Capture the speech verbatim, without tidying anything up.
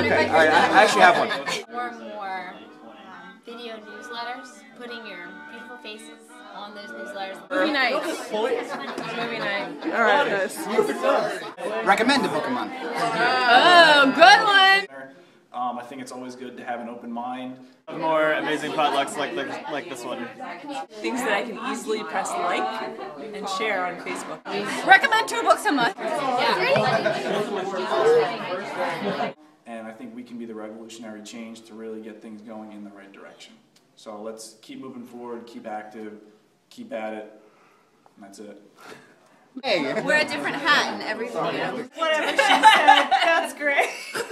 Okay, all right, I actually have one. More and more um, video newsletters, putting your beautiful faces on those newsletters. Movie nights. Movie night. All right, guys. Recommend a book a month. Oh, good one. Um, I think it's always good to have an open mind. More amazing potlucks like the, like this one. Things that I can easily press like and share on Facebook. Recommend two books a month. And I think we can be the revolutionary change to really get things going in the right direction. So let's keep moving forward, keep active, keep at it, and that's it. Wear a different hat in every video. Whatever she said, that's great.